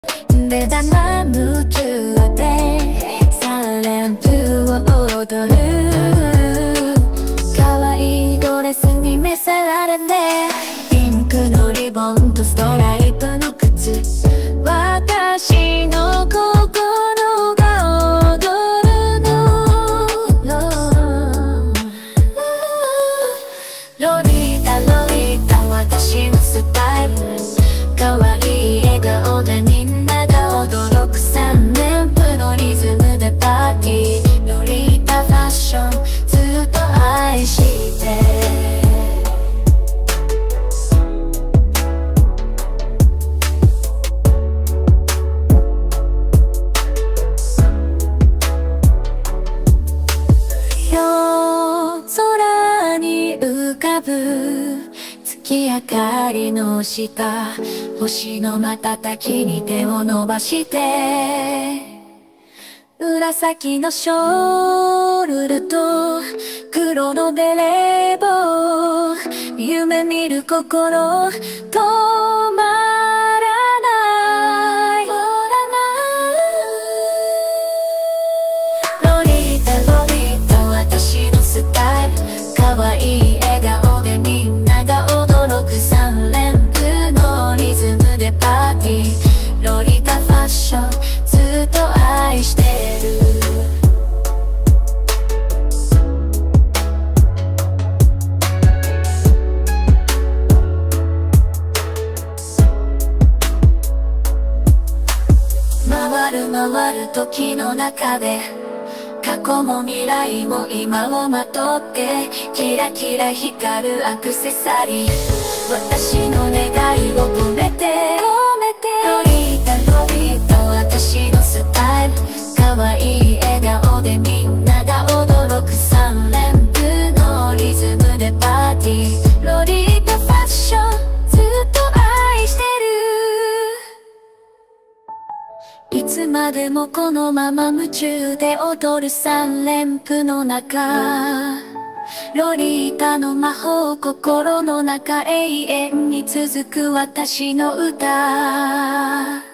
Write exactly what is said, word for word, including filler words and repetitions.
目玉夢中で三連符を踊る可愛いドレスに召さられてピンクのリボンとストライプの靴私の心が踊るのロリータロリータ私のスタイル可愛い笑顔でみんなが驚く三連符のリズムでパーティーロリータファッションずっと愛して夜空に浮かぶ月明かりの下星の瞬きに手を伸ばして紫のショールと黒のベレー帽夢見る心止まらないロリータロリータ私のスタイル可愛い笑顔でみんなが驚く三連符のリズムでパーティーロリータファッションずっと愛してる回る回る時の中で過去も未来も今をまとってキラキラ光るアクセサリー私の願いを込めてロリータロリータ私のスタイル可愛い笑顔でみんなが驚く三連符のリズムでパーティーロリータファッションずっと愛してるいつまでもこのまま夢中で踊る三連符の中ロリータの魔法心の中永遠に続く私の歌